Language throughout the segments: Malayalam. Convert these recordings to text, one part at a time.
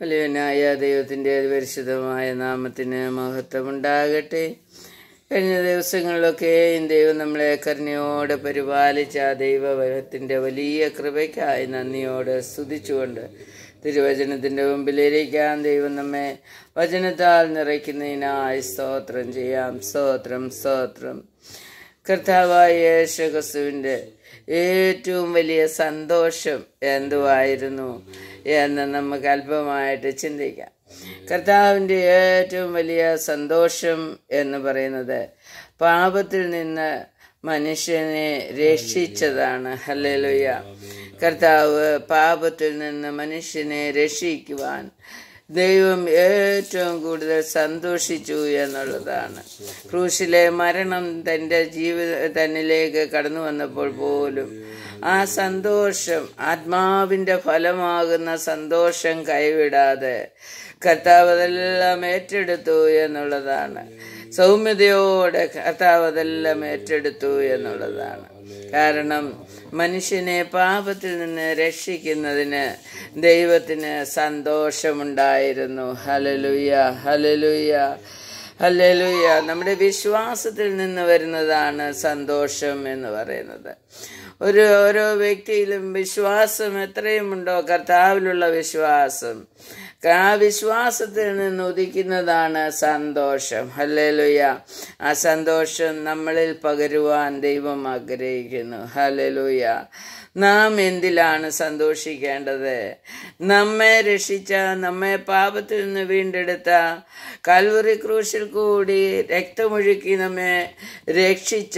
വലിയവനായ ദൈവത്തിൻ്റെ പരിശുദ്ധമായ നാമത്തിന് മഹത്വമുണ്ടാകട്ടെ. കഴിഞ്ഞ ദിവസങ്ങളിലൊക്കെയും ദൈവം നമ്മളെ കരുണയോടെ പരിപാലിച്ച ആ ദൈവത്തിൻ്റെ വലിയ കൃപയ്ക്കായി നന്ദിയോടെ സ്തുതിച്ചുകൊണ്ട് തിരുവചനത്തിൻ്റെ മുമ്പിലിരിക്കാൻ ദൈവം നമ്മെ വചനത്താൽ നിറയ്ക്കുന്നതിനായി സ്തോത്രം ചെയ്യാം. സ്തോത്രം സ്തോത്രം. കർത്താവായ യേശുക്രിസ്തുവിൻ്റെ ഏറ്റവും വലിയ സന്തോഷം എന്തുവായിരുന്നു എന്ന് നമുക്ക് അല്പമായിട്ട് ചിന്തിക്കാം. കർത്താവിൻ്റെ ഏറ്റവും വലിയ സന്തോഷം എന്ന് പറയുന്നത് പാപത്തിൽ നിന്ന് മനുഷ്യനെ രക്ഷിച്ചതാണ്. ഹല്ലേലൂയ. കർത്താവ് പാപത്തിൽ നിന്ന് മനുഷ്യനെ രക്ഷിക്കുവാൻ ദൈവം ഏറ്റവും കൂടുതൽ സന്തോഷിച്ചു എന്നുള്ളതാണ്. ക്രൂശിലെ മരണം തന്നിലേക്ക് കടന്നു വന്നപ്പോൾ പോലും ആ സന്തോഷം, ആത്മാവിൻ്റെ ഫലമാകുന്ന സന്തോഷം കൈവിടാതെ കർത്താവ് അതെല്ലാം ഏറ്റെടുത്തു എന്നുള്ളതാണ്. സൗമ്യതയോടെ കർത്താവ് അതെല്ലാം ഏറ്റെടുത്തു എന്നുള്ളതാണ്. കാരണം മനുഷ്യനെ പാപത്തിൽ നിന്ന് രക്ഷിക്കുന്നതിന് ദൈവത്തിന് സന്തോഷമുണ്ടായിരുന്നു. Hallelujah, hallelujah, hallelujah. നമ്മുടെ വിശ്വാസത്തിൽ നിന്ന് വരുന്നതാണ് സന്തോഷം എന്ന് പറയുന്നത്. ഓരോ വ്യക്തിയിലും വിശ്വാസം എത്രയുമുണ്ടോ, കർത്താവിലുള്ള വിശ്വാസം, ആ വിശ്വാസത്തിൽ നിന്ന് ഉദിക്കുന്നതാണ് സന്തോഷം. ഹല്ലേലൂയ. ആ സന്തോഷം നമ്മളിൽ പകരുവാൻ ദൈവം ആഗ്രഹിക്കുന്നു. ഹല്ലേലൂയ. നാം എന്തിലാണ് സന്തോഷിക്കേണ്ടത്? നമ്മെ രക്ഷിച്ച, നമ്മെ പാപത്തിൽ നിന്ന് വീണ്ടെടുത്ത, കൽവറി ക്രൂശിൽ കൂടി രക്തമൊഴുക്കി നമ്മെ രക്ഷിച്ച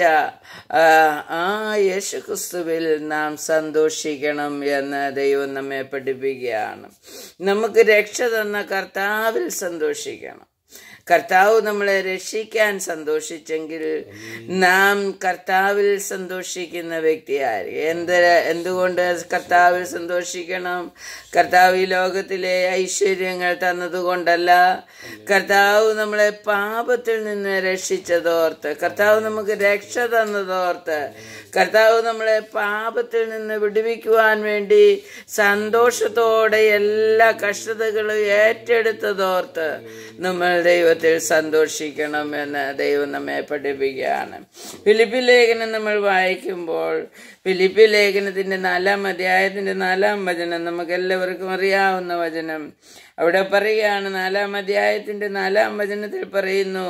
ആ യേശുക്രിസ്തുവിൽ നാം സന്തോഷിക്കണം എന്ന് ദൈവം നമ്മെ പഠിപ്പിക്കുകയാണ്. നമുക്ക് രക്ഷ തന്ന കർത്താവിൽ സന്തോഷിക്കണം. കർത്താവ് നമ്മളെ രക്ഷിക്കാൻ സന്തോഷിച്ചെങ്കിൽ നാം കർത്താവിൽ സന്തോഷിക്കുന്ന വ്യക്തിയായി. എന്തുകൊണ്ട് കർത്താവിൽ സന്തോഷിക്കണം? കർത്താവ് ഈ ലോകത്തിലെ ഐശ്വര്യങ്ങൾ തന്നതുകൊണ്ടല്ല, കർത്താവ് നമ്മളെ പാപത്തിൽ നിന്ന് രക്ഷിച്ചതോർത്ത്, കർത്താവ് നമുക്ക് രക്ഷ തന്നതോർത്ത്, കർത്താവ് നമ്മളെ പാപത്തിൽ നിന്ന് വിടുവിക്കുവാൻ വേണ്ടി സന്തോഷത്തോടെ എല്ലാ കഷ്ടതകളും ഏറ്റെടുത്തതോർത്ത് നമ്മൾ ദൈവത്തിൽ സന്തോഷിക്കണം എന്ന് ദൈവം നമ്മെ പഠിപ്പിക്കുകയാണ്. ഫിലിപ്പി ലേഖനം നമ്മൾ വായിക്കുമ്പോൾ, ഫിലിപ്പി ലേഖനത്തിൻ്റെ 4-ാം അധ്യായത്തിൻ്റെ 4-ാം വചനം നമുക്ക് എല്ലാവർക്കും അറിയാവുന്ന വചനം. അവിടെ പറയുകയാണ്, 4-ാം അധ്യായത്തിൻ്റെ 4-ാം വചനത്തിൽ പറയുന്നു,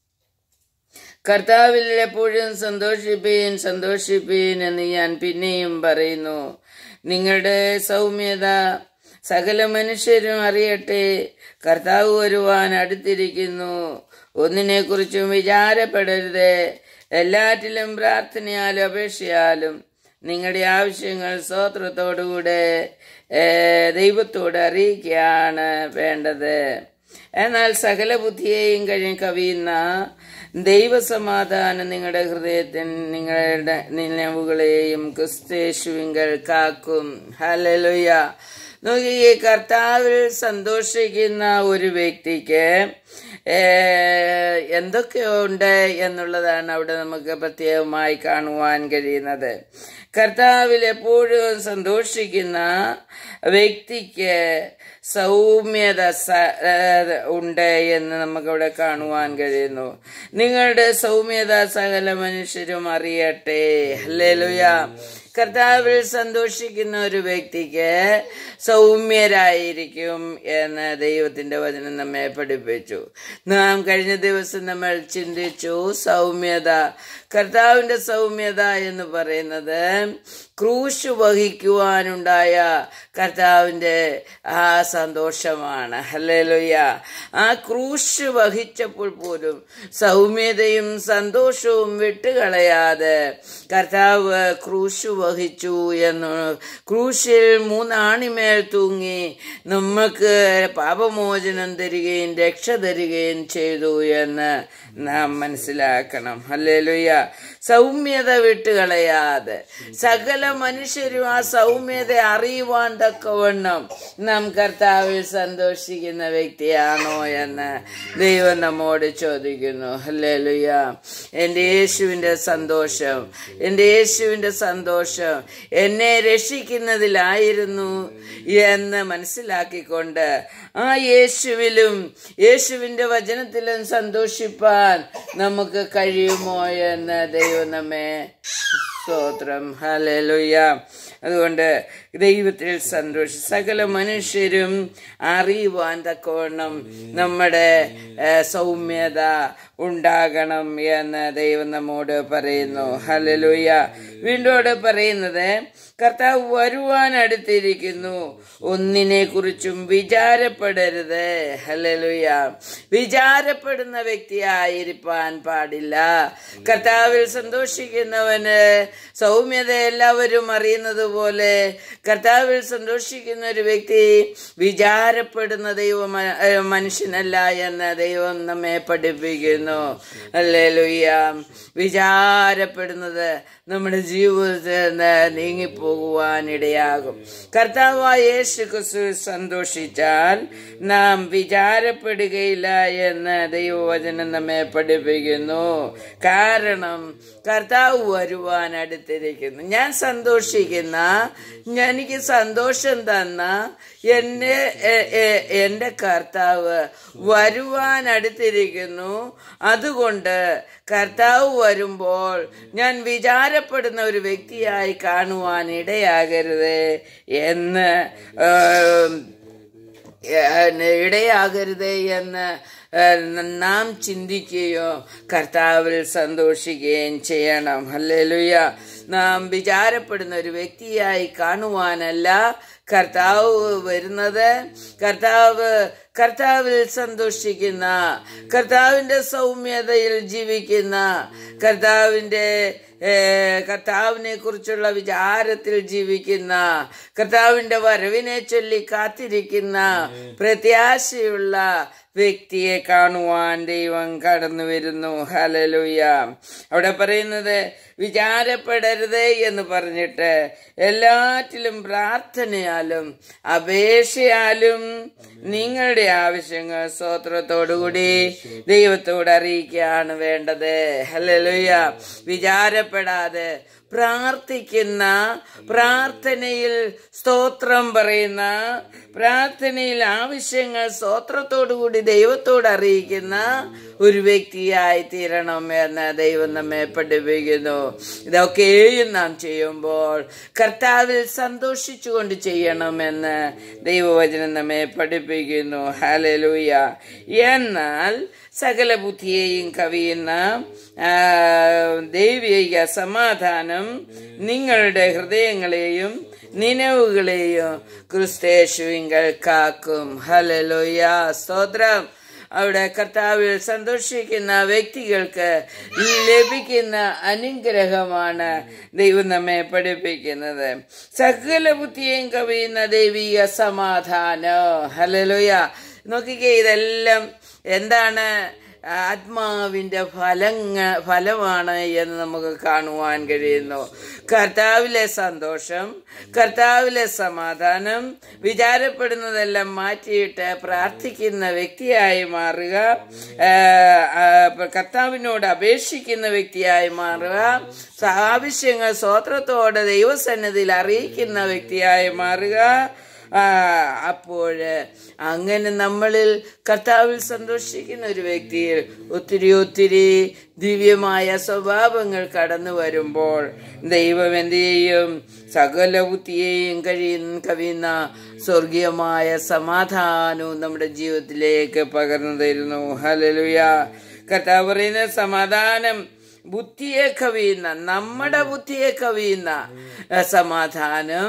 കർത്താവിൽ എപ്പോഴും സന്തോഷിപ്പീൻ സന്തോഷിപ്പീൻ എന്ന് ഞാൻ പിന്നെയും പറയുന്നു. നിങ്ങളുടെ സൗമ്യത സകല മനുഷ്യരും അറിയട്ടെ. കർത്താവ് വരുവാൻ അടുത്തിരിക്കുന്നു. ഒന്നിനെക്കുറിച്ചും വിചാരപ്പെടരുത്. എല്ലാറ്റിലും പ്രാർത്ഥനയാലും അപേക്ഷയാലും നിങ്ങളുടെ ആവശ്യങ്ങൾ സ്തോത്രത്തോടുകൂടെ ദൈവത്തോട് അറിയിക്കുകയാണ് വേണ്ടത്. എന്നാൽ സകല ബുദ്ധിയെയും കവിയുന്ന ദൈവസമാധാനം നിങ്ങളുടെ ഹൃദയത്തിൽ നിങ്ങളുടെ നിലവുകളെയും ക്രിസ്തേശുവിങ്കൽ കാക്കും. ഹല്ലേലൂയ. നോക്കിയേ, കർത്താവിൽ സന്തോഷിക്കുന്ന ഒരു വ്യക്തിക്ക് എന്തൊക്കെയുണ്ട് എന്നുള്ളതാണ് അവിടെ നമുക്ക് പ്രത്യേകമായി കാണുവാൻ കഴിയുന്നത്. കർത്താവിൽ എപ്പോഴും സന്തോഷിക്കുന്ന വ്യക്തിക്ക് സൗമ്യത ഉണ്ട് എന്ന് നമുക്കവിടെ കാണുവാൻ കഴിയുന്നു. നിങ്ങളുടെ സൗമ്യത സകല മനുഷ്യരും അറിയട്ടെ. ഹല്ലേലൂയ. കർത്താവിൽ സന്തോഷിക്കുന്ന ഒരു വ്യക്തിക്ക് സൗമ്യരായിരിക്കും എന്ന് ദൈവത്തിൻ്റെ വചനം നമ്മെ പഠിപ്പിച്ചു. നാം കഴിഞ്ഞ ദിവസം നമ്മൾ ചിന്തിച്ചു സൗമ്യത. കർത്താവിൻ്റെ സൗമ്യത എന്ന് പറയുന്നത് ക്രൂശ് വഹിക്കുവാനുണ്ടായ കർത്താവിൻ്റെ ആ സന്തോഷമാണ്. ഹല്ലേലൂയ. ആ ക്രൂശ് വഹിച്ചപ്പോൾ പോലും സൗമ്യതയും സന്തോഷവും വിട്ടുകളയാതെ കർത്താവ് ക്രൂശ് വഹിച്ചു എന്ന്, ക്രൂശിൽ 3 ആണിമേൽ തൂങ്ങി നമുക്ക് പാപമോചനം തരികയും രക്ഷ തരികയും ചെയ്തു എന്ന് നാം മനസ്സിലാക്കണം. ഹല്ലേലൂയ. സൗമ്യത വിട്ടുകളയാതെ സകല മനുഷ്യരും ആ സൗമ്യത അറിയുവാൻ തക്കവണ്ണം നാം കർത്താവിൽ സന്തോഷിക്കുന്ന വ്യക്തിയാണോ എന്ന് ദൈവം നമ്മോട് ചോദിക്കുന്നു. ഹല്ലേലൂയ. എൻ്റെ യേശുവിൻ്റെ സന്തോഷം, എൻ്റെ യേശുവിൻ്റെ സന്തോഷം എന്നെ രക്ഷിക്കുന്നതിലായിരുന്നു എന്ന് മനസ്സിലാക്കിക്കൊണ്ട് ആ യേശുവിലും യേശുവിൻ്റെ വചനത്തിലും സന്തോഷിപ്പാൻ നമുക്ക് കഴിയുമോ എന്ന് ദൈവം നമ്മെ സ്തോത്രം. ഹല്ലേലൂയ. അതുകൊണ്ട് ദൈവത്തിൽ സകല മനുഷ്യരും അറിയുവാൻ തക്കവണ്ണം നമ്മുടെ സൗമ്യത ഉണ്ടാകണം എന്ന് ദൈവം നമ്മോട് പറയുന്നു. ഹല്ലേലൂയ. വീണ്ടോട് പറയുന്നത്, കർത്താവ് വരുവാൻ അടുത്തിരിക്കുന്നു, ഒന്നിനെ കുറിച്ചും വിചാരപ്പെടരുത്. ഹല്ലേലൂയ. വിചാരപ്പെടുന്ന വ്യക്തിയായിരിക്കാൻ പാടില്ല. കർത്താവിൽ സന്തോഷിക്കുന്നവന് സൗമ്യത എല്ലാവരും അറിയുന്നത് പോലെ കർത്താവിൽ സന്തോഷിക്കുന്ന ഒരു വ്യക്തി വിചാരപ്പെടുന്ന മനുഷ്യനല്ല എന്ന് ദൈവം നമ്മെ പഠിപ്പിക്കുന്നു. ഹല്ലേലൂയ. വിചാരപ്പെടുന്നത് നമ്മുടെ ജീവിതത്തിൽ നിന്ന് നീങ്ങിപ്പോകുവാനിടയാകും. കർത്താവായ യേശു ക്രിസ്തു സന്തോഷിച്ചാൽ നാം വിചാരപ്പെടുകയില്ല എന്ന് ദൈവവചനം നമ്മെ പഠിപ്പിക്കുന്നു. കാരണം കർത്താവ് വരുവാൻ അടുത്തിരിക്കുന്നു. ഞാൻ സന്തോഷിക്കുന്ന, എനിക്ക് സന്തോഷം തന്ന എൻ്റെ കർത്താവ് വരുവാൻ അടുത്തിരിക്കുന്നു. അതുകൊണ്ട് കർത്താവ് വരുമ്പോൾ ഞാൻ വിചാരപ്പെടുന്ന ഒരു വ്യക്തിയായി കാണുവാൻ ഇടയാകരുത് എന്ന് നാം ചിന്തിക്കുകയോ കർത്താവിൽ സന്തോഷിക്കുകയും ചെയ്യണം. ഹല്ലേലൂയ. നാം വിചാരപ്പെടുന്ന ഒരു വ്യക്തിയായി കാണുവാനല്ല കർത്താവ് വരുന്നത്. കർത്താവിൽ സന്തോഷിക്കുന്ന, കർത്താവിൻ്റെ സൗമ്യതയിൽ ജീവിക്കുന്ന, കർത്താവിനെ കുറിച്ചുള്ള വിചാരത്തിൽ ജീവിക്കുന്ന, കർത്താവിൻ്റെ വരവിനെ ചൊല്ലി കാത്തിരിക്കുന്ന, പ്രത്യാശയുള്ള വ്യക്തിയെ കാണുവാൻ ദൈവം കടന്നു വരുന്നു. ഹല്ലേലൂയ. അവിടെ പറയുന്നത് വിചാരപ്പെടരുത് എന്ന് പറഞ്ഞിട്ട് എല്ലാറ്റിലും പ്രാർത്ഥനയാലും അപേക്ഷയാലും നിങ്ങളുടെ ആവശ്യങ്ങൾ സ്തോത്രത്തോടുകൂടി ദൈവത്തോട് അറിയിക്കുകയാണ് വേണ്ടത്. ഹല്ലേലൂയ. വിചാരപ്പെടാതെ പ്രാർത്ഥിക്കുന്ന, പ്രാർത്ഥനയിൽ സ്തോത്രം പറയുന്ന, പ്രാർത്ഥനയിൽ ആവശ്യങ്ങൾ സ്തോത്രത്തോടുകൂടി ദൈവത്തോട് അറിയിക്കുന്ന ഒരു വ്യക്തിയായി തീരണം എന്ന് ദൈവം നമ്മെ പഠിപ്പിക്കുന്നു. ഇതൊക്കെയും നാം ചെയ്യുമ്പോൾ കർത്താവിൽ സന്തോഷിച്ചുകൊണ്ട് ചെയ്യണമെന്ന് ദൈവവചനം നമ്മെ പഠിപ്പിക്കുന്നു. ഹല്ലേലൂയ. എന്നാൽ സകല ബുദ്ധിയെയും കവിയുന്ന ദൈവിക സമാധാനം നിങ്ങളുടെ ഹൃദയങ്ങളെയും നിലവുകളെയും ക്രിസ്തയേശുവിങ്കൽ കാക്കും. ഹല്ലേലൂയ. സ്തോത്രം. അവിടെ കർത്താവിൽ സന്തോഷിക്കുന്ന വ്യക്തികൾക്ക് ലഭിക്കുന്ന അനുഗ്രഹമാണ് ദൈവം നമ്മെ പഠിപ്പിക്കുന്നത്. സകല ബുദ്ധിയെയും കവിയുന്ന ദൈവിക സമാധാനം. ഹല്ലേലൂയ. നോക്കിക്കേ, ഇതെല്ലാം എന്താണ്? ആത്മാവിൻ്റെ ഫലമാണ് എന്ന് നമുക്ക് കാണുവാൻ കഴിയുന്നു. കർത്താവിലെ സന്തോഷം, കർത്താവിലെ സമാധാനം, വിചാരപ്പെടുന്നതെല്ലാം മാറ്റിയിട്ട് പ്രാർത്ഥിക്കുന്ന വ്യക്തിയായി മാറുക, കർത്താവിനോട് അപേക്ഷിക്കുന്ന വ്യക്തിയായി മാറുക, ആവശ്യങ്ങൾ സ്തോത്രത്തോടെ ദൈവസന്നിധിയിൽ അറിയിക്കുന്ന വ്യക്തിയായി മാറുക. അപ്പോൾ അങ്ങനെ നമ്മളിൽ കർത്താവിൽ സന്തോഷിക്കുന്ന ഒരു വ്യക്തിയിൽ ഒത്തിരി ദിവ്യമായ സ്വഭാവങ്ങൾ കടന്നു വരുമ്പോൾ ദൈവം എന്ത് ചെയ്യും? സകല ബുദ്ധിയെയും കവിയുന്ന സ്വർഗീയമായ സമാധാനവും നമ്മുടെ ജീവിതത്തിലേക്ക് പകർന്നു തരുന്നു. ഹല്ലേലൂയ. കർത്താവ് പറയുന്ന സമാധാനം ബുദ്ധിയെ കവിയുന്ന, നമ്മുടെ ബുദ്ധിയെ കവിയുന്ന സമാധാനം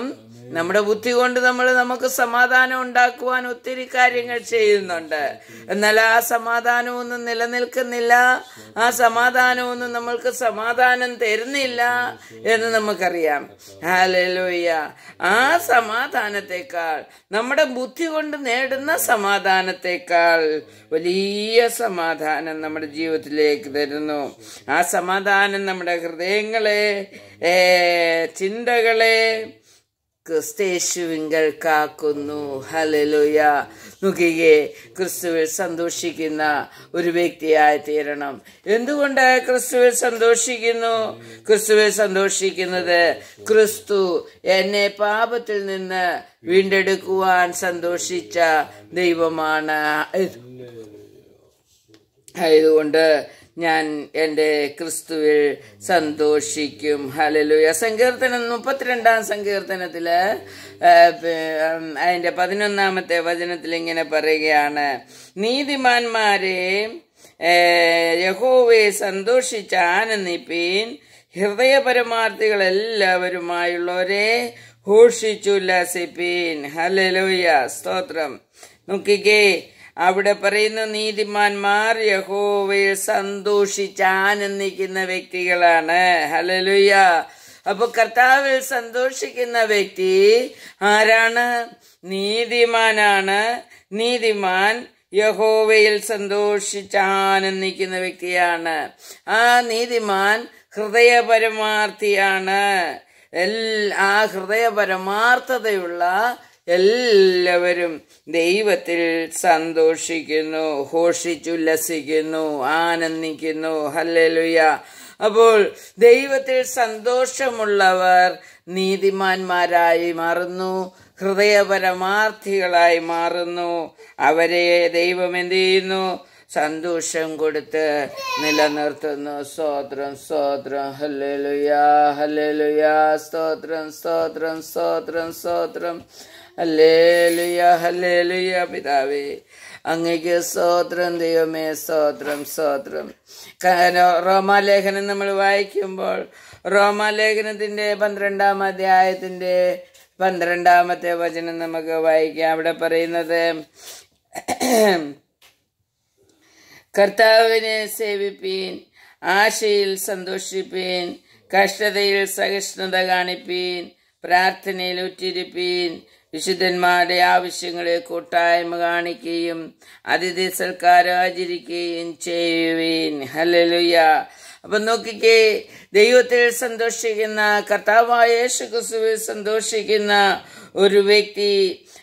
നമ്മുടെ ബുദ്ധി കൊണ്ട് നമുക്ക് സമാധാനം ഉണ്ടാക്കുവാൻ ഒത്തിരി കാര്യങ്ങൾ ചെയ്യുന്നുണ്ട്. എന്നാൽ ആ സമാധാനമൊന്നും നിലനിൽക്കുന്നില്ല, ആ സമാധാനമൊന്നും നമ്മൾക്ക് സമാധാനം തരുന്നില്ല എന്ന് നമുക്കറിയാം. ഹല്ലേലൂയ. ആ സമാധാനത്തെക്കാൾ, നമ്മുടെ ബുദ്ധി കൊണ്ട് നേടുന്ന സമാധാനത്തെക്കാൾ വലിയ സമാധാനം നമ്മുടെ ജീവിതത്തിലേക്ക് തരുന്നു. ആ സമാധാനം നമ്മുടെ ഹൃദയങ്ങളെ, ചിന്തകളെ ക്രിസ്തേശുവിങ്കൽ കാക്കുന്നു. ഹല്ലേലൂയ. നോക്കിക്കേ, ക്രിസ്തുവിൽ സന്തോഷിക്കുന്ന ഒരു വ്യക്തിയായി തീരണം. എന്തുകൊണ്ട് ക്രിസ്തുവിൽ സന്തോഷിക്കുന്നു? ക്രിസ്തുവിൽ സന്തോഷിക്കുന്നത്, ക്രിസ്തു എന്നെ പാപത്തിൽ നിന്ന് വീണ്ടെടുക്കുവാൻ സന്തോഷിച്ച ദൈവമാണ്. ആയതുകൊണ്ട് ഞാൻ എൻ്റെ ക്രിസ്തുവിൽ സന്തോഷിക്കും. ഹല്ലേലൂയ. സങ്കീർത്തനം 32 സങ്കീർത്തനത്തില് അതിന്റെ 11 വചനത്തിൽ ഇങ്ങനെ പറയുകയാണ്: നീതിമാന്മാരെ യഹോവയെ സന്തോഷിച്ച് ആനന്ദിപ്പീൻ, ഹൃദയപരമാർത്ഥികൾ എല്ലാവരുമായുള്ളവരെ ഘോഷിച്ചുല്ലസിപ്പീൻ. ഹല്ലേലൂയ. സ്തോത്രം. നോക്കിക്കേ, അവിടെ പറയുന്നു, നീതിമാന്മാർ യഹോവയിൽ സന്തോഷിച്ച് ആനന്ദിക്കുന്ന വ്യക്തികളാണ്. ഹല്ലേലൂയ. അപ്പൊ കർത്താവിൽ സന്തോഷിക്കുന്ന വ്യക്തി ആരാണ്? നീതിമാനാണ്. നീതിമാൻ യഹോവയിൽ സന്തോഷിച്ച് ആനന്ദിക്കുന്ന വ്യക്തിയാണ്. ആ നീതിമാൻ ഹൃദയപരമാർത്ഥിയാണ്. ആ ഹൃദയപരമാർത്ഥതയുള്ള എല്ലാവരും ദൈവത്തിൽ സന്തോഷിക്കുന്നു, ഘോഷിച്ചുല്ലസിക്കുന്നു, ആനന്ദിക്കുന്നു. ഹല്ലേലൂയ. അപ്പോൾ ദൈവത്തിൽ സന്തോഷമുള്ളവർ നീതിമാന്മാരായി മാറുന്നു, ഹൃദയപരമാർത്ഥികളായി മാറുന്നു. അവരെ ദൈവം എന്ത് ചെയ്യുന്നു? സന്തോഷം കൊടുത്ത് നിലനിർത്തുന്നു. സ്തോത്രം, സ്തോത്രം. ഹല്ലേലൂയ, ഹല്ലേലൂയ. സ്തോത്രം, സ്തോത്രം, സ്തോത്രം, സ്തോത്രം. ഹല്ലേലൂയ, ഹല്ലേലൂയ. പിതാവേ, അങ്ങയ്ക്ക് സ്തോത്രം. ദൈവമേ, സ്തോത്രം, സ്തോത്രം. റോമാലേഖനം നമ്മൾ വായിക്കുമ്പോൾ, റോമാലേഖനത്തിന്റെ 12 അധ്യായത്തിന്റെ 12 വചനം നമുക്ക് വായിക്കാം. അവിടെ പറയുന്നത്, കർത്താവിനെ സേവിപ്പീൻ, ആശയിൽ സന്തോഷിപ്പീൻ, കഷ്ടതയിൽ സഹിഷ്ണുത കാണിപ്പീൻ, പ്രാർത്ഥനയിൽ ഉറ്റിരിപ്പീൻ, വിശുദ്ധന്മാരുടെ ആവശ്യങ്ങളെ കൂട്ടായ്മ കാണിക്കുകയും അതിഥി സൽക്കാരം ആചരിക്കുകയും ചെയ്യുവീൻ. ഹല്ലേലൂയ. അപ്പൊ നോക്കിക്കേ, ദൈവത്തിൽ സന്തോഷിക്കുന്ന, കർത്താവായ യേശു ക്രിസ്തുവിൽ സന്തോഷിക്കുന്ന ഒരു വ്യക്തി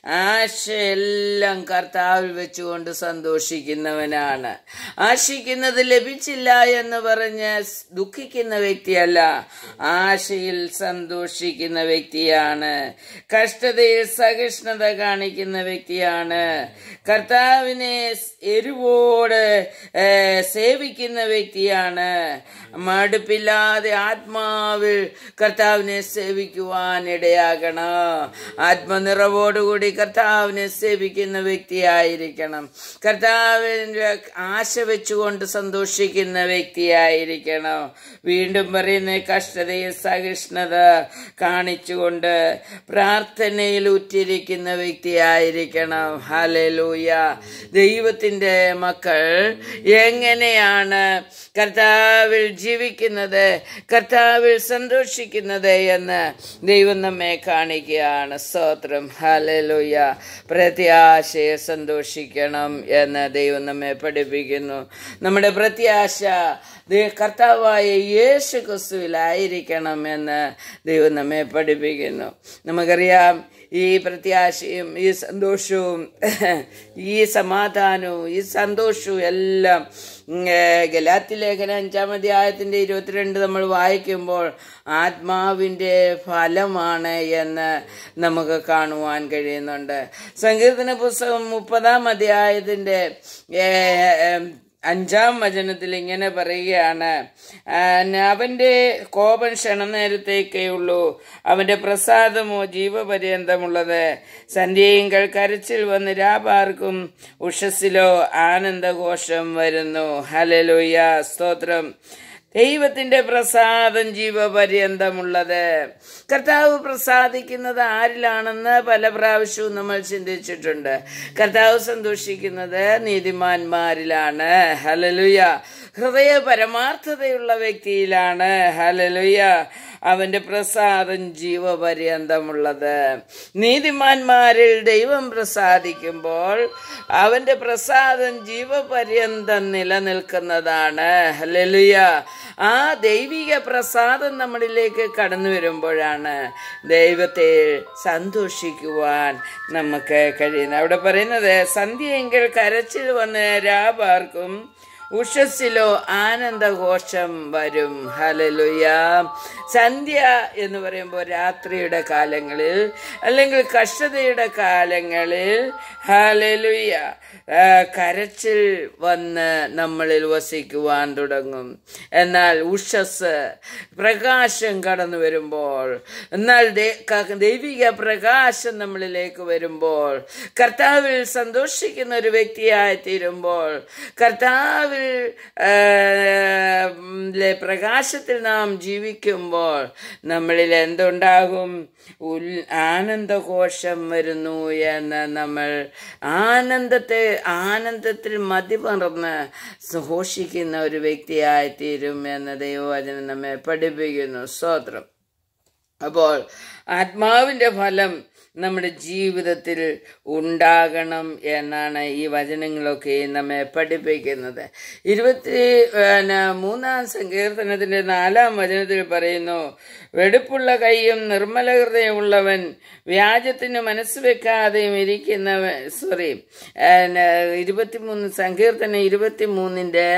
ആശയെല്ലാം കർത്താവിൽ വെച്ചുകൊണ്ട് സന്തോഷിക്കുന്നവനാണ്. ആശിക്കുന്നത് ലഭിച്ചില്ല എന്ന് പറഞ്ഞ് ദുഃഖിക്കുന്ന വ്യക്തിയല്ല, ആശയിൽ സന്തോഷിക്കുന്ന വ്യക്തിയാണ്. കഷ്ടതയിൽ സഹിഷ്ണുത കാണിക്കുന്ന വ്യക്തിയാണ്. കർത്താവിനെ എരിവോട് സേവിക്കുന്ന വ്യക്തിയാണ്. മടുപ്പില്ലാതെ ആത്മാവിൽ കർത്താവിനെ സേവിക്കുവാൻ ഇടയാകണം. ആത്മനിറവോടുകൂടി കർത്താവിനെ സേവിക്കുന്ന വ്യക്തിയായിരിക്കണം. കർത്താവിന്റെ ആശ വെച്ചുകൊണ്ട് സന്തോഷിക്കുന്ന വ്യക്തിയായിരിക്കണം. വീണ്ടും പറയുന്ന, കഷ്ടതയിൽ സഹിഷ്ണുത കാണിച്ചുകൊണ്ട് പ്രാർത്ഥനയിൽ ഉറ്റിരിക്കുന്ന വ്യക്തിയായിരിക്കണം. ഹല്ലേലൂയ. ദൈവത്തിന്റെ മക്കൾ എങ്ങനെയാണ് കർത്താവിൽ ജീവിക്കുന്നത്, കർത്താവിൽ സന്തോഷിക്കുന്നത് എന്ന് ദൈവം നമ്മെ കാണിക്കുകയാണ്. സ്തോത്രം. ഹല്ലേലൂയ. പ്രത്യാശയെ സന്തോഷിക്കണം എന്ന് ദൈവം നമ്മെ പഠിപ്പിക്കുന്നു. നമ്മുടെ പ്രത്യാശ കർത്താവായ യേശു ക്രിസ്തുവിലായിരിക്കണം എന്ന് ദൈവം നമ്മെ പഠിപ്പിക്കുന്നു. നമുക്കറിയാം, ഈ പ്രത്യാശയും ഈ സന്തോഷവും ഈ സമാധാനവും ഈ സന്തോഷവും എല്ലാം ഗലാത്യലേഖനം 5 അധ്യായത്തിന്റെ 22 നമ്മൾ വായിക്കുമ്പോൾ ആത്മാവിന്റെ ഫലമാണ് എന്ന് നമുക്ക് കാണുവാൻ കഴിയുന്നുണ്ട്. സങ്കീർത്തന പുസ്തകം 30 അധ്യായത്തിന്റെ 5 വചനത്തിൽ ഇങ്ങനെ പറയുകയാണ്, അവന്റെ കോപം ക്ഷണനേരത്തേക്കേ ഉള്ളൂ, അവന്റെ പ്രസാദമോ ജീവപര്യന്തമുള്ളത്. സന്ധ്യയിങ്കൽ കരച്ചിൽ വന്ന് രാപാർക്കും, ഉഷസ്സിലോ ആനന്ദഘോഷം വരുന്നു. ഹല്ലേലൂയ. സ്തോത്രം. ദൈവത്തിന്റെ പ്രസാദം ജീവപര്യന്തമുള്ളത്. കർത്താവ് പ്രസാദിക്കുന്നത് ആരിലാണെന്ന് പല പ്രാവശ്യവും നമ്മൾ ചിന്തിച്ചിട്ടുണ്ട്. കർത്താവ് സന്തോഷിക്കുന്നത് നീതിമാന്മാരിലാണ്. ഹല്ലേലൂയ. ഹൃദയ പരമാർത്ഥതയുള്ള വ്യക്തിയിലാണ്. ഹല്ലേലൂയ. അവന്റെ പ്രസാദം ജീവപര്യന്തമുള്ളത്. നീതിമാന്മാരിൽ ദൈവം പ്രസാദിക്കുമ്പോൾ അവന്റെ പ്രസാദം ജീവപര്യന്തം നിലനിൽക്കുന്നതാണ്. ഹല്ലേലൂയ. ആ ദൈവിക പ്രസാദം നമ്മളിലേക്ക് കടന്നു വരുമ്പോഴാണ് ദൈവത്തെ സന്തോഷിക്കുവാൻ നമുക്ക് കഴിയുന്നത്. അവിടെ പറയുന്നത്, സന്ധ്യയെങ്കിൽ കരച്ചിൽ വന്ന് രാപാർക്കും, ഉഷസ്സിലോ ആനന്ദഘോഷം വരും. ഹല്ലേലൂയ. സന്ധ്യ എന്ന് പറയുമ്പോൾ രാത്രിയുടെ കാലങ്ങളിൽ അല്ലെങ്കിൽ കഷ്ടതയുടെ കാലങ്ങളിൽ ഹല്ലേലൂയ കരച്ചിൽ വന്ന് നമ്മളിൽ വസിക്കുവാൻ തുടങ്ങും. എന്നാൽ ഉഷസ് പ്രകാശം കടന്നു വരുമ്പോൾ, എന്നാൽ ദൈവിക പ്രകാശം നമ്മളിലേക്ക് വരുമ്പോൾ, കർത്താവിൽ സന്തോഷിക്കുന്ന ഒരു വ്യക്തിയായി തീരുമ്പോൾ, കർത്താവിൽ പ്രകാശത്തിൽ നാം ജീവിക്കുമ്പോൾ നമ്മളിൽ എന്തുണ്ടാകും? ആനന്ദഘോഷം വരുന്നു എന്ന് നമ്മൾ ആനന്ദത്തിൽ മതിമറന്ന് ഘോഷിക്കുന്ന ഒരു വ്യക്തിയായിത്തീരും എന്ന് ദൈവവചനം നമ്മെ പഠിപ്പിക്കുന്നു. സ്തോത്രം. അപ്പോൾ ആത്മാവിൻ്റെ ഫലം നമ്മുടെ ജീവിതത്തിൽ ഉണ്ടാകണം എന്നാണ് ഈ വചനങ്ങളൊക്കെ നമ്മെ പഠിപ്പിക്കുന്നത്. 23-ാം സങ്കീർത്തനത്തിന്റെ 4-ാം വചനത്തിൽ പറയുന്നു, വെടുപ്പുള്ള കൈയും നിർമ്മല ഹൃദയമുള്ളവൻ, വ്യാജത്തിന് മനസ്സ് വെക്കാതെയും ഇരിക്കുന്നവൻ. 23 സങ്കീർത്തനം 23-ന്റെ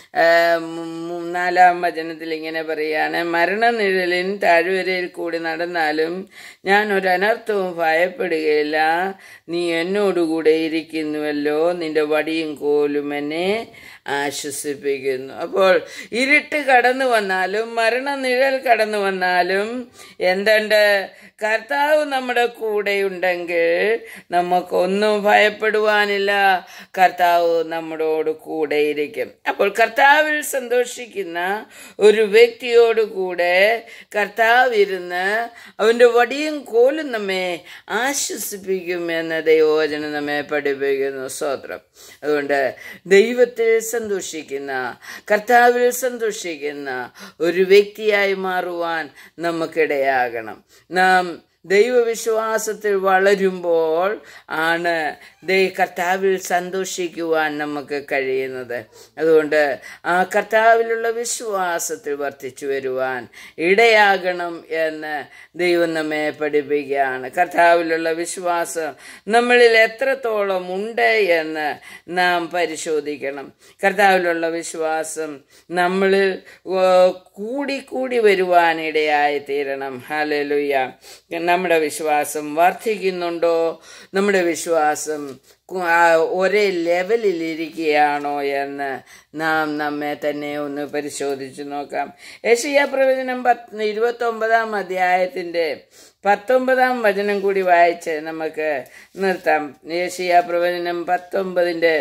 4-ാം വചനത്തിൽ ഇങ്ങനെ പറയാണ്, മരണനിഴലിൻ താഴ്വരയിൽ കൂടി നടന്നാലും ഞാൻ ഒരനർത്ഥവും ഭയപ്പെടുകയില്ല, നീ എന്നോടുകൂടെ ഇരിക്കുന്നുവല്ലോ, നിന്റെ വടിയും കോലും എന്നെ ആശ്വസിപ്പിക്കുന്നു. അപ്പോൾ ഇരുട്ട് കടന്നു വന്നാലും മരണനിഴൽ കടന്നു വന്നാലും എന്തുണ്ട്? കർത്താവ് നമ്മുടെ കൂടെയുണ്ടെങ്കിൽ നമുക്കൊന്നും ഭയപ്പെടുവാനില്ല. കർത്താവ് നമ്മളോട് കൂടെയിരിക്കും. അപ്പോൾ കർത്താവിൽ സന്തോഷിക്കുന്ന ഒരു വ്യക്തിയോട് കൂടെ കർത്താവ് ഇരുന്ന് അവൻ്റെ വടിയും കോലും നമ്മെ ആശ്വസിപ്പിക്കും എന്ന് ദൈവവചനം നമ്മെ പഠിപ്പിക്കുന്നു. സ്തോത്രം. അതുകൊണ്ട് ദൈവത്തിൽ സന്തോഷിക്കുന്ന, കർത്താവിൽ സന്തോഷിക്കുന്ന ഒരു വ്യക്തിയായി മാറുവാൻ നമുക്കിടയാകണം. നാം ദൈവവിശ്വാസത്തിൽ വളരുമ്പോൾ ആണ് കർത്താവിൽ സന്തോഷിക്കുവാൻ നമുക്ക് കഴിയുന്നത്. അതുകൊണ്ട് ആ കർത്താവിലുള്ള വിശ്വാസത്തിൽ വർദ്ധിച്ചു വരുവാൻ ഇടയാകണം എന്ന് ദൈവം നമ്മെ പഠിപ്പിക്കുകയാണ്. കർത്താവിലുള്ള വിശ്വാസം നമ്മളിൽ എത്രത്തോളം ഉണ്ട് എന്ന് നാം പരിശോധിക്കണം. കർത്താവിലുള്ള വിശ്വാസം നമ്മളിൽ കൂടി വരുവാൻ ഇടയായി തീരണം. ഹല്ലേലൂയ. നമ്മുടെ വിശ്വാസം വർദ്ധിക്കുന്നുണ്ടോ? നമ്മുടെ വിശ്വാസം ഒരേ ലെവലിലിരിക്കുകയാണോ എന്ന് നാം നമ്മെ തന്നെ ഒന്ന് പരിശോധിച്ച് നോക്കാം. യെശയ്യാ പ്രവചനം 29-ാം അധ്യായത്തിൻ്റെ 19-ാം വചനം കൂടി വായിച്ച് നമുക്ക് നിർത്താം. യെശയ്യാ പ്രവചനം 19-ന്റെ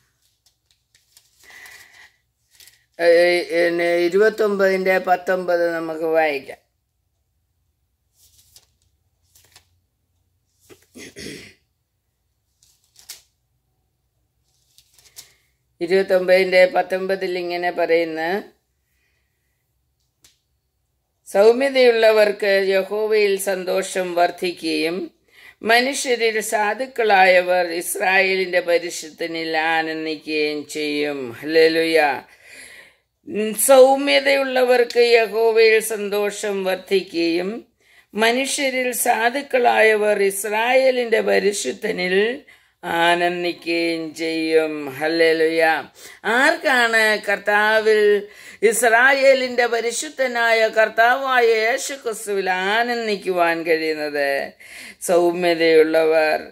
19 നമുക്ക് വായിക്കാം. 29-19 ഇങ്ങനെ പറയുന്ന, സൗമ്യതയുള്ളവർക്ക് യഹോവയിൽ സന്തോഷം വർദ്ധിക്കുകയും മനുഷ്യരിൽ സാധുക്കളായവർ ഇസ്രായേലിന്റെ പരിശുദ്ധനിൽ ആനന്ദിക്കുകയും ചെയ്യും. ഹല്ലേലൂയ. സൗമ്യതയുള്ളവർക്ക് യഹോവയിൽ സന്തോഷം വർദ്ധിക്കുകയും മനുഷ്യരിൽ സാധുക്കളായവർ ഇസ്രായേലിന്റെ പരിശുദ്ധനിൽ ആനന്ദിക്കുകയും ചെയ്യും. ഹല്ലേലൂയ. ആർക്കാണ് കർത്താവിൽ, ഇസ്രായേലിന്റെ പരിശുദ്ധനായ കർത്താവായ യേശുക്രിസ്തുവിൽ ആനന്ദിക്കുവാൻ കഴിയുന്നത്? സൗമ്യതയുള്ളവർ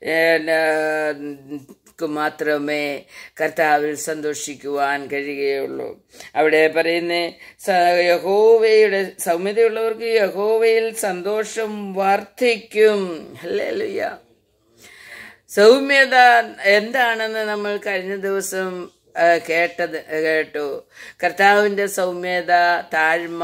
മാത്രമേ കർത്താവിൽ സന്തോഷിക്കുവാൻ കഴിയുകയുള്ളൂ. അവിടെ പറയുന്നേ, സൗമ്യതയുള്ളവർക്ക് യഹോവയിൽ സന്തോഷം വർദ്ധിക്കും. ഹല്ലേലൂയ. സൗമ്യത എന്താണെന്ന് നമ്മൾ കഴിഞ്ഞ ദിവസം കേട്ടു. കർത്താവിൻ്റെ സൗമ്യത, താഴ്മ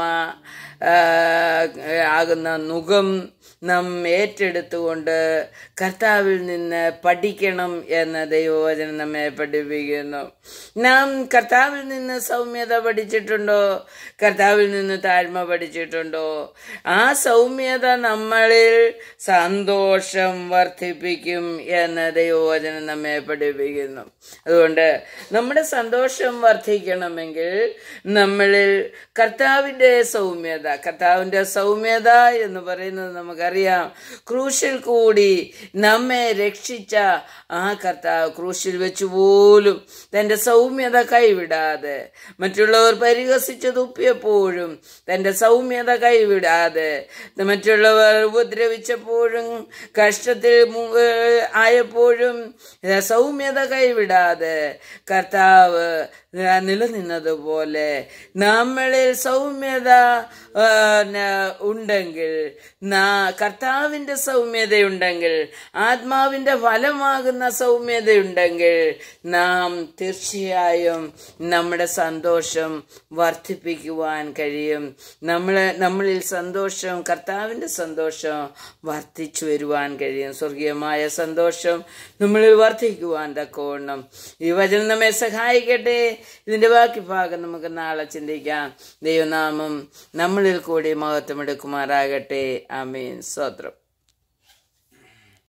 ആകുന്ന നുകം നാം ഏറ്റെടുത്തുകൊണ്ട് കർത്താവിൽ നിന്ന് പഠിക്കണം എന്ന ദൈവവചനം നമ്മെ പഠിപ്പിക്കുന്നു. നാം കർത്താവിൽ നിന്ന് സൗമ്യത പഠിച്ചിട്ടുണ്ടോ? കർത്താവിൽ നിന്ന് താഴ്മ പഠിച്ചിട്ടുണ്ടോ? ആ സൗമ്യത നമ്മളിൽ സന്തോഷം വർദ്ധിപ്പിക്കും എന്ന ദൈവവചനം നമ്മെ പഠിപ്പിക്കുന്നു. അതുകൊണ്ട് നമ്മുടെ സന്തോഷം വർദ്ധിക്കണമെങ്കിൽ നമ്മളിൽ കർത്താവിൻ്റെ സൗമ്യത എന്ന് പറയുന്നത് നമുക്കറിയാം. ക്രൂശിൽ കൂടി നമ്മെ രക്ഷിച്ച ആ കർത്താവ് ക്രൂശിൽ വെച്ച് പോലും തൻ്റെ സൗമ്യത കൈവിടാതെ, മറ്റുള്ളവർ പരിഹസിച്ചു തുപ്പിയപ്പോഴും തൻ്റെ സൗമ്യത കൈവിടാതെ, മറ്റുള്ളവർ ഉപദ്രവിച്ചപ്പോഴും കഷ്ടത്തിൽ ആയപ്പോഴും സൗമ്യത കൈവിടാതെ കർത്താവ് നിലനിന്നതുപോലെ നമ്മളിൽ സൗമ്യത ഉണ്ടെങ്കിൽ, കർത്താവിൻ്റെ സൗമ്യതയുണ്ടെങ്കിൽ, ആത്മാവിൻ്റെ ഫലമാകുന്ന സൗമ്യതയുണ്ടെങ്കിൽ നാം തീർച്ചയായും നമ്മുടെ സന്തോഷം വർദ്ധിപ്പിക്കുവാൻ കഴിയും. നമ്മളിൽ സന്തോഷം, കർത്താവിൻ്റെ സന്തോഷം വർദ്ധിച്ചു വരുവാൻ കഴിയും. സ്വർഗീയമായ സന്തോഷം നമ്മളിൽ വർദ്ധിക്കുവാൻ തക്കവണ്ണം ഈ വചനം നമ്മെ സഹായിക്കട്ടെ. ഇതിൻ്റെ ബാക്കി ഭാഗം നമുക്ക് നാളെ ചിന്തിക്കാം. ദൈവനാമം നമ്മളിൽ കൂടി മഹത്വമെടുക്കുമാറാകട്ടെ. ആമേൻ. സ്തോത്രം.